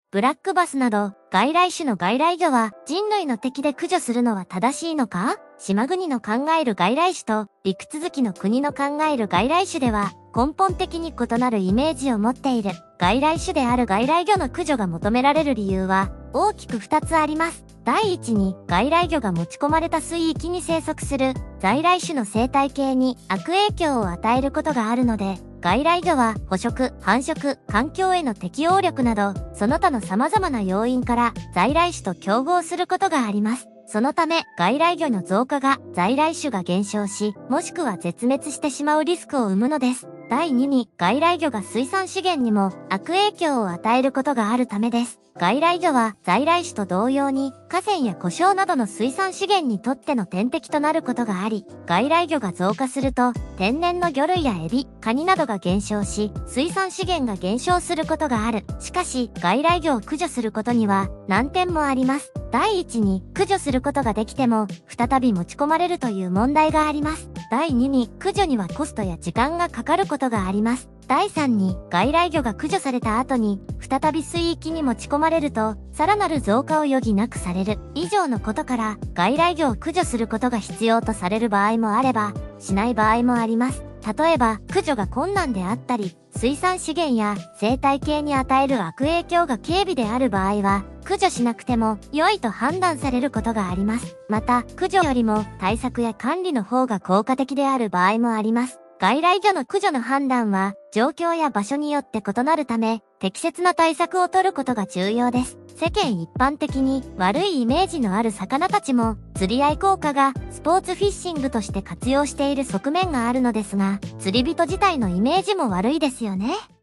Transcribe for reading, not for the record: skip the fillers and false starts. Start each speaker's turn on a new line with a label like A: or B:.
A: ブラックバスなど外来種の外来魚は人類の敵で駆除するのは正しいのか？島国の考える外来種と陸続きの国の考える外来種では根本的に異なるイメージを持っている。外来種である外来魚の駆除が求められる理由は大きく2つあります。第一に、外来魚が持ち込まれた水域に生息する在来種の生態系に悪影響を与えることがあるので、外来魚は捕食、繁殖、環境への適応力など、その他の様々な要因から在来種と競合することがあります。そのため、外来魚の増加が在来種が減少し、もしくは絶滅してしまうリスクを生むのです。第2に、外来魚が水産資源にも悪影響を与えることがあるためです。外来魚は在来種と同様に河川や湖沼などの水産資源にとっての天敵となることがあり、外来魚が増加すると天然の魚類やエビ、カニなどが減少し、水産資源が減少することがある。しかし、外来魚を駆除することには難点もあります。第一に、駆除することができても再び持ち込まれるという問題があります。第2に、駆除にはコストや時間がかかることがあります。第3に、外来魚が駆除された後に再び水域に持ち込まれると、さらなる増加を余儀なくされる。以上のことから、外来魚を駆除することが必要とされる場合もあれば、しない場合もあります。例えば、駆除が困難であったり、水産資源や生態系に与える悪影響が軽微である場合は、駆除しなくても良いと判断されることがあります。また、駆除よりも対策や管理の方が効果的である場合もあります。外来魚の駆除の判断は状況や場所によって異なるため、適切な対策を取ることが重要です。世間一般的に悪いイメージのある魚たちも、釣り合い効果がスポーツフィッシングとして活用している側面があるのですが、釣り人自体のイメージも悪いですよね。